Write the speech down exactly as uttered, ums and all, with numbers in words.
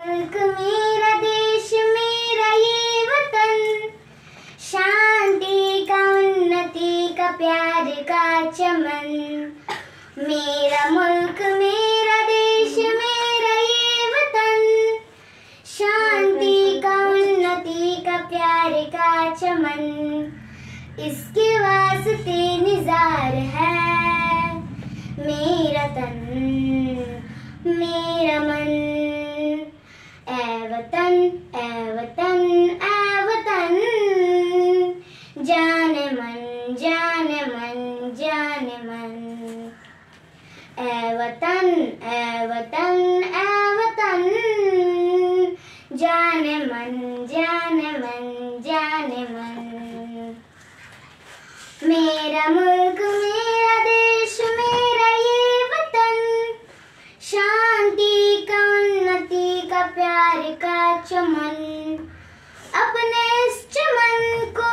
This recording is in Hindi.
मुल्क मेरा देश मेरा ये वतन, शांति का उन्नति का प्यार का चमन। मेरा मुल्क मेरा देश मेरा ये वतन, शांति का उन्नति का प्यार का चमन। इसके वास्ते निज़ार है मेरा तन मेरा मन। ऐ वतन ऐ वतन ऐ वतन, जाने मन जाने मन जाने मन। ऐ वतन ऐ वतन ऐ वतन, जाने मन जाने मन जाने मन। मेरा मुल्क मेरा देश मेरा ये वतन, शांति का उन्नति का प्यार का चमन। अपने इस चमन को